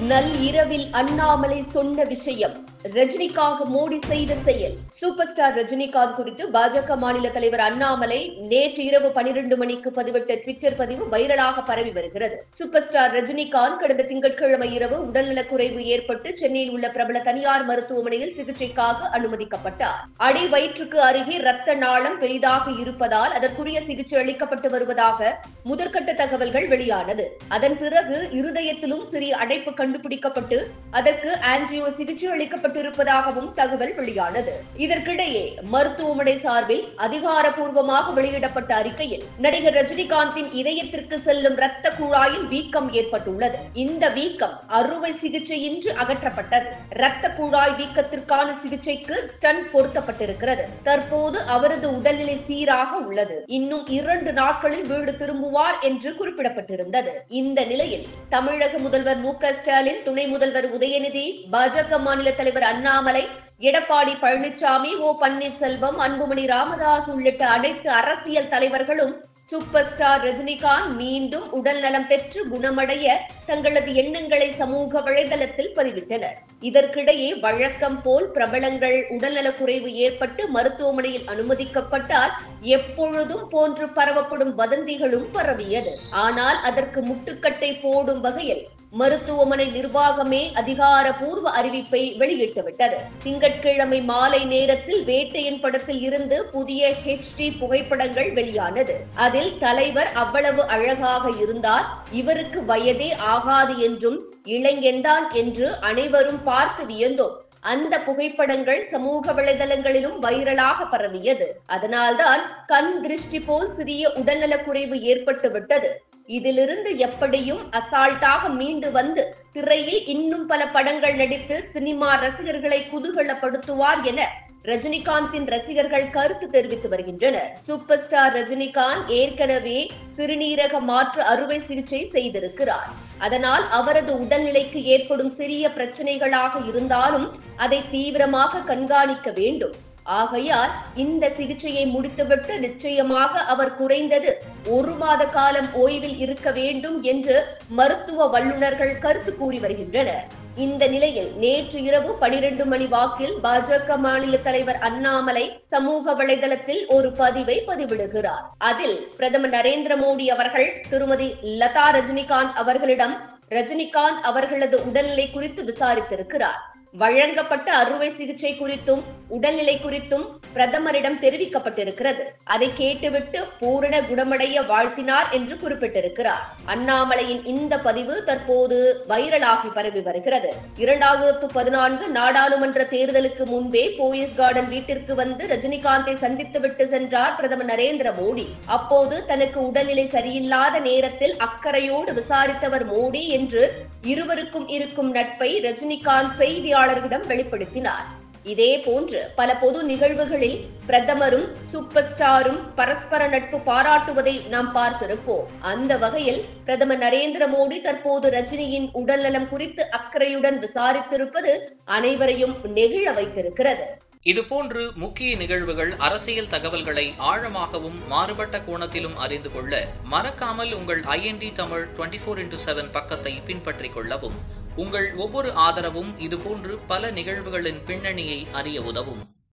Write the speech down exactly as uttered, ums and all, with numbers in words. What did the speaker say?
நள்ளிரவில் அண்ணாமலை சொன்ன விஷயம், ரஜினிக்காக மோடி செய்த செயல். சூப்பர் ஸ்டார் ரஜினிகாந்த் குறித்து பாஜக மாநில தலைவர் அண்ணாமலை நேற்று இரவு பனிரெண்டு மணிக்கு பதிவிட்ட ட்விட்டர் பதிவு வைரலாக பரவி வருகிறது. சூப்பர் ஸ்டார் ரஜினிகாந்த் கடந்த திங்கட்கிழமை இரவு உடல்நலக்குறைவு ஏற்பட்டு சென்னையில் உள்ள பிரபல தனியார் மருத்துவமனையில் சிகிச்சைக்காக அனுமதிக்கப்பட்டார். அடி வயிற்றுக்கு அருகே ரத்த நாளம் பெரிதாக இருப்பதால் அதற்குரிய சிகிச்சை அளிக்கப்பட்டு வருவதாக முதற்கட்ட தகவல்கள் வெளியானது. அதன் பிறகு இருதயத்திலும் சிறிய அடைப்பு கண்டுபிடிக்கப்பட்டு அதற்கு ஆன்ஜியோ சிகிச்சை அளிக்கப்பட்டிருப்பதாகவும் தகவல் வெளியானது. இதற்கிடையே மருத்துவமனை சார்பில் அதிகாரப்பூர்வமாக வெளியிடப்பட்ட அறிக்கையில் நடிகர் ரஜினிகாந்தின் இதயத்திற்கு செல்லும் இரத்த குழாயில் வீக்கம் ஏற்பட்டுள்ளது. இந்த வீக்கம் அறுவை சிகிச்சையின்றி அகற்றப்பட்டது. இரத்த குழாய் வீக்கத்திற்கான சிகிச்சைக்கு ஸ்டண்ட் பொருத்தப்பட்டிருக்கிறது. தற்போது அவரது உடல்நிலை சீராக உள்ளது. இன்னும் இரண்டு நாட்களில் வீடு திரும்புவார் என்று குறிப்பிடப்பட்டிருந்தது. இந்த நிலையில் தமிழக முதல்வர் மு க ஸ்டாலின், துணை முதல்வர் உதயநிதி, பாஜக மாநில தலைவர் அண்ணாமலை, எடப்பாடி பழனிசாமி, ஓ பன்னீர்செல்வம், அன்புமணி ராமதாஸ் உள்ளிட்ட அனைத்து அரசியல் தலைவர்களும் சூப்பர் ஸ்டார் ரஜினிகாந்த் மீண்டும் உடல் நலம் பெற்று குணமடைய தங்களது எண்ணங்களை சமூக வலைதளத்தில் பதிவிட்டனர். இதற்கிடையே வழக்கம் போல் பிரபலங்கள் உடல்நலக்குறைவு ஏற்பட்டு மருத்துவமனையில் அனுமதிக்கப்பட்டால் எப்பொழுதும் போன்று பரவப்படும் வதந்திகளும் பரவியது. ஆனால் அதற்கு முட்டுக்கட்டை போடும் வகையில் மருத்துவமனை நிர்வாகமே அதிகாரப்பூர்வ அறிவிப்பை வெளியிட்டுவிட்டது. திங்கட்கிழமை மாலை நேரத்தில் வேட்டையின் படத்தில் இருந்து புதிய ஹெச் டி புகைப்படங்கள் வெளியானது. அதில் தலைவர் அவ்வளவு அழகாக இருந்தார், இவருக்கு வயதே ஆகாது என்றும் இளைஞன்தான் என்று அனைவரும் பார்த்து வியந்தோம். அந்த புகைப்படங்கள் சமூக வலைதளங்களிலும் வைரலாக பரவியது. அதனால்தான் கண் திருஷ்டி போல் சிறிய உடல்நலக்குறைவு ஏற்பட்டு விட்டது. இதிலிருந்து எப்படியும் அசால்ட்டாக மீண்டு வந்து திரையில் இன்னும் பல படங்கள் நடித்து சினிமா ரசிகர்களை குதூகலப்படுத்துவார் என ரஜினிகாந்தின் ரசிகர்கள் கருத்து தெரிவித்து வருகின்றனர். சூப்பர் ஸ்டார் ரஜினிகாந்த் ஏற்கனவே சிறுநீரக மாற்று அறுவை சிகிச்சை செய்திருக்கிறார். அதனால் அவரது உடல்நிலைக்கு ஏற்படும் சிறிய பிரச்சனைகளாக இருந்தாலும் அதை தீவிரமாக கண்காணிக்க வேண்டும். ஆகையால் இந்த சிகிச்சையை முடித்துவிட்டு நிச்சயமாக அவர் குறைந்தது ஒரு மாத காலம் ஓய்வில் இருக்க வேண்டும் என்று மருத்துவ வல்லுநர்கள் கருத்து கூறி வருகின்றனர். இந்த நிலையில் நேற்று இரவு பனிரெண்டு மணி வாக்கில் பாஜக மாநில தலைவர் அண்ணாமலை சமூக வலைதளத்தில் ஒரு பதிவை பதிவிடுகிறார். அதில் பிரதமர் நரேந்திர மோடி அவர்கள் திருமதி லதா ரஜினிகாந்த் அவர்களிடம் ரஜினிகாந்த் அவர்களது உடல்நிலை குறித்து விசாரித்திருக்கிறார். வழங்கப்பட்ட அறுவை சிகிச்சை குறித்தும் உடல்நிலை குறித்தும் பிரதமரிடம் தெரிவிக்கப்பட்டிருக்கிறது. அதை கேட்டுவிட்டு பூரண குணமடைய வாழ்த்தினார் என்று குறிப்பிட்டிருக்கிறார். அண்ணாமலையின் இந்த பதிவு தற்போது வைரலாகி பரவி வருகிறது. இரண்டாயிரத்து பதினான்கு நாடாளுமன்ற தேர்தலுக்கு முன்பே போயஸ் கார்டன் வீட்டிற்கு வந்து ரஜினிகாந்தை சந்தித்துவிட்டு சென்றார் பிரதமர் நரேந்திர மோடி. அப்போது தனக்கு உடல்நிலை சரியில்லாத நேரத்தில் அக்கறையோடு விசாரித்தவர் மோடி என்று இருவருக்கும் இருக்கும் நட்பை ரஜினிகாந்த் செய்தியாளர்களிடம் வெளிப்படுத்தினார். இதே போன்று பல பொது நிகழ்வுகளில் பிரதமரும் சூப்பர் ஸ்டாரும் பரஸ்பர நட்பு பாராட்டுவதை நாம் பார்த்திருப்போம். அந்த வகையில் பிரதமர் நரேந்திர மோடி தற்போது ரஜினியின் உடல்நலம் குறித்து அக்கறையுடன் விசாரித்திருப்பது அனைவரையும் நெகிழ வைத்திருக்கிறது. இதுபோன்று முக்கிய நிகழ்வுகள், அரசியல் தகவல்களை ஆழமாகவும் மாறுபட்ட கோணத்திலும் அறிந்து கொள்ள மறக்காமல் உங்கள் ஐ என் டி தமிழ் இருபத்தி நான்கு இன்டு ஏழு பக்கத்தை பின்பற்றிக் கொள்ளவும். உங்கள் ஒவ்வொரு ஆதரவும் இதுபோன்று பல நிகழ்வுகளின் பின்னணியை அறிய உதவும்.